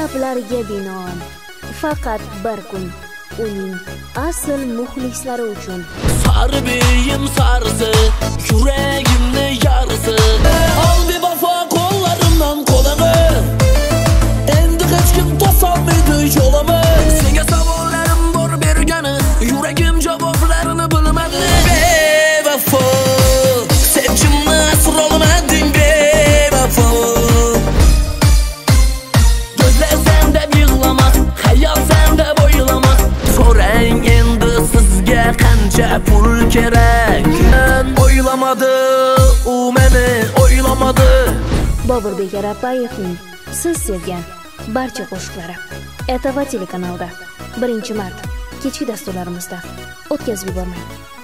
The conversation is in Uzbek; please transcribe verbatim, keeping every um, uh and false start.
talablariga binoan faqat bir kun uning asl muxlislari uchun Sarbiyim sarısı, yüreğimne yarısı. Al bir vefo kollarımdan kolanı. Endi hiç kim tosalmaydı yolamı. Senge savollarım bor bergani, yüreğim cevaplarını bilmedi. Bevefo, sevgimni asır olmading bevefo. Gözler sende yığlamaz, hayal sende boylamaz. Sorang endi sizga qancha pul kerak? O'ylamadı, u meni o'ylamadı. Boburbek Arapayevning siz sevgan barcha qo'shiqlari E T V telekanalida birinchi mart kechki dasturlarimizda o'tkazib yubormang.